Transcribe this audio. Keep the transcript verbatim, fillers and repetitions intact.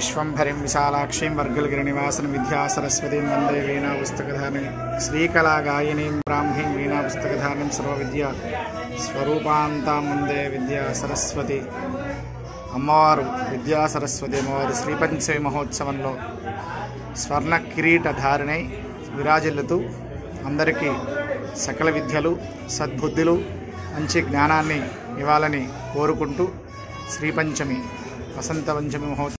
విశ్వంభరిం విశాలాక్షీం వర్గలగిరినివాసన విద్యా సరస్వతీం వందే వీణా పుస్తకధారిణి శ్రీకళాగాయనీం బ్రాహ్మీం వీణా పుస్తకధారిణిం సర్వవిద్యా స్వరూపాంతాం వందే విద్యా సరస్వతి. అమ్మవారు విద్యా సరస్వతి అమ్మవారు శ్రీపంచమి మహోత్సవంలో స్వర్ణ కిరీటధారిణై విరాజిల్లుతూ అందరికీ సకల విద్యలు సద్బుద్ధులు మంచి జ్ఞానాన్ని ఇవ్వాలని కోరుకుంటూ శ్రీపంచమి వసంత పంచమి మహోత్సవం